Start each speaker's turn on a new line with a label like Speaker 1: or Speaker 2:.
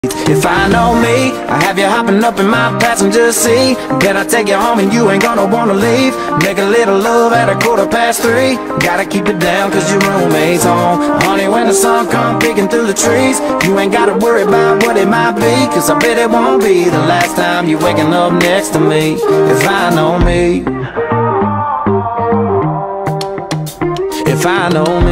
Speaker 1: If I know me, I have you hopping up in my passenger seat. Bet I take you home and you ain't gonna wanna leave. Make a little love at 3:15. Gotta keep it down cause your roommate's home. Honey, when the sun come peeking through the trees, you ain't gotta worry about what it might be, cause I bet it won't be the last time you're waking up next to me. If I know me, if I know me.